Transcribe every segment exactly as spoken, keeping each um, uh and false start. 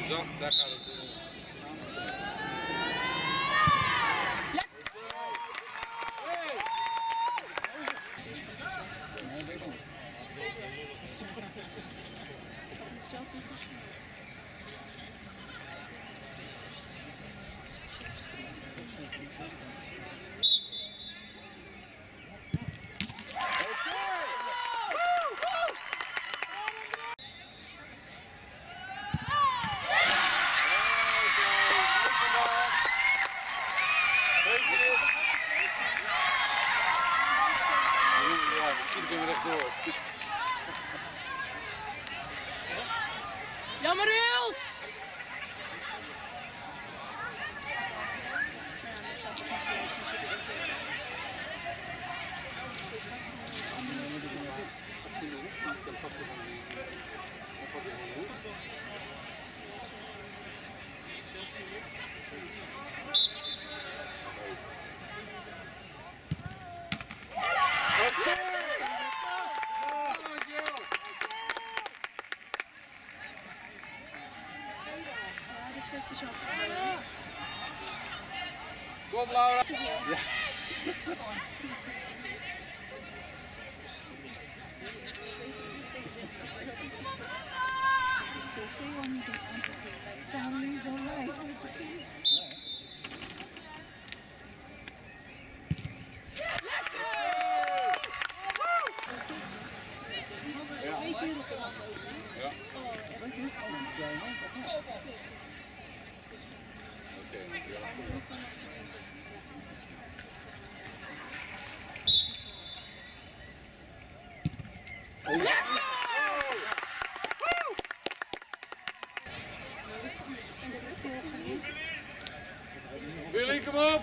zacht, daar gaat het. Ja. Misschien kunnen we rechtdoor. Jammer Niels! Geeft de chance. Kom Laura! Ja. De tv al niet om aan te zien. Het staan nu zo live met je kind. Ja. Veel gemist. Willy, kom op!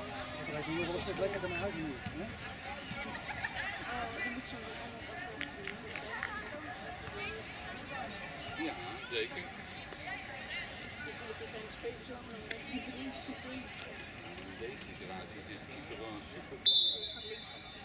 Ja, zeker. In deze situatie is het gewoon super belangrijk.